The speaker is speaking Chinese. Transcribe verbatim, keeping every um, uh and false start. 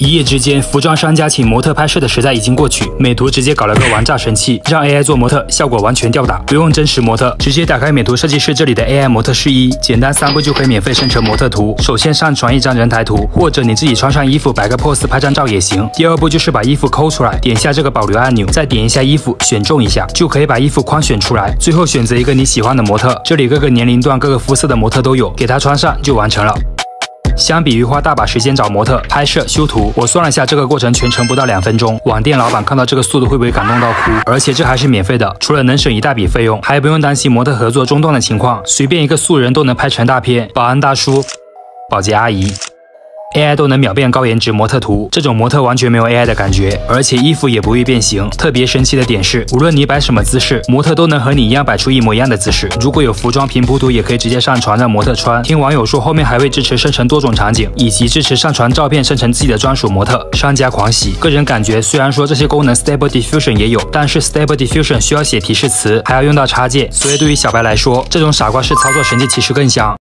一夜之间，服装商家请模特拍摄的时代已经过去，美图直接搞了个玩炸神器，让 A I 做模特，效果完全吊打，不用真实模特，直接打开美图设计师这里的 A I 模特试衣，简单三步就可以免费生成模特图。首先上传一张人台图，或者你自己穿上衣服摆个 pose 拍张照也行。第二步就是把衣服抠出来，点下这个保留按钮，再点一下衣服，选中一下，就可以把衣服框选出来。最后选择一个你喜欢的模特，这里各个年龄段、各个肤色的模特都有，给它穿上就完成了。 相比于花大把时间找模特、拍摄、修图，我算了下，这个过程全程不到两分钟。网店老板看到这个速度会不会感动到哭？而且这还是免费的，除了能省一大笔费用，还不用担心模特合作中断的情况，随便一个素人都能拍成大片。保安大叔、保洁阿姨。 A I 都能秒变高颜值模特图，这种模特完全没有 A I 的感觉，而且衣服也不会变形。特别神奇的点是，无论你摆什么姿势，模特都能和你一样摆出一模一样的姿势。如果有服装平铺图，也可以直接上传让模特穿。听网友说，后面还会支持生成多种场景，以及支持上传照片生成自己的专属模特。商家狂喜。个人感觉，虽然说这些功能 Stable Diffusion 也有，但是 Stable Diffusion 需要写提示词，还要用到插件，所以对于小白来说，这种傻瓜式操作神器其实更香。